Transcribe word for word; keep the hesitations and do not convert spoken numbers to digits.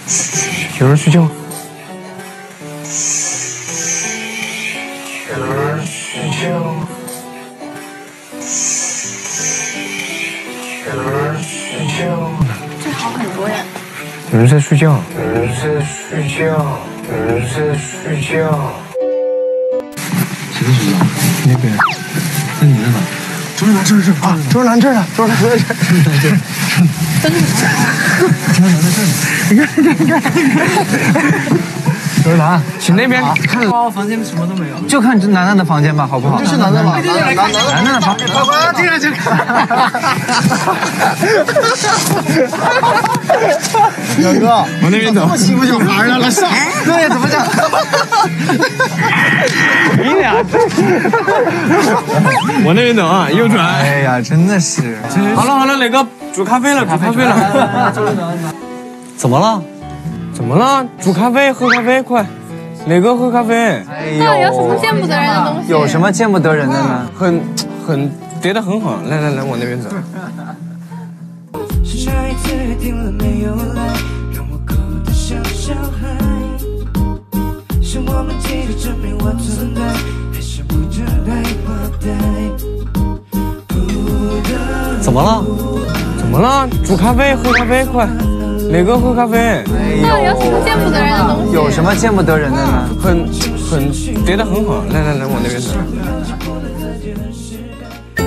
有人睡觉。 有人睡觉。有人睡觉。 这好很多呀。 有人在睡觉。 有人在睡觉。有人在睡觉。 谁在睡觉？那边。那你在哪？周日南，这儿这儿啊，周日南这儿呢，周日南在这儿，周日南这儿。 真的？ 周日南在这里。你看，你看，你看。周日南，去那边看。 我房间什么都没有， 就看楠楠的房间吧，好不好？ 就去楠楠吧， 楠楠的房间。 快快进来去看。 小哥，往那边走。 这么欺负小孩呢？来上。 对，怎么讲？你俩，往那边走啊，右转。哎呀，真的是。 好了好了，磊哥煮咖啡了，煮咖啡了。 怎么了？ 怎么了？煮咖啡，喝咖啡，快！磊哥喝咖啡。 哎呦，有什么见不得人的东西？ 有什么见不得人的呢？ 很很叠得很好。来来来，往那边走。是下一次听了没有来，让我哭得像小孩。是我们急着证明我存在，还是不知带不带？ 怎么了？ 怎么了？煮咖啡，喝咖啡，快！磊哥喝咖啡。 哎那有什么见不得人的东西？ 有什么见不得人的呢？ 很很叠得很好。来来来，往那边走。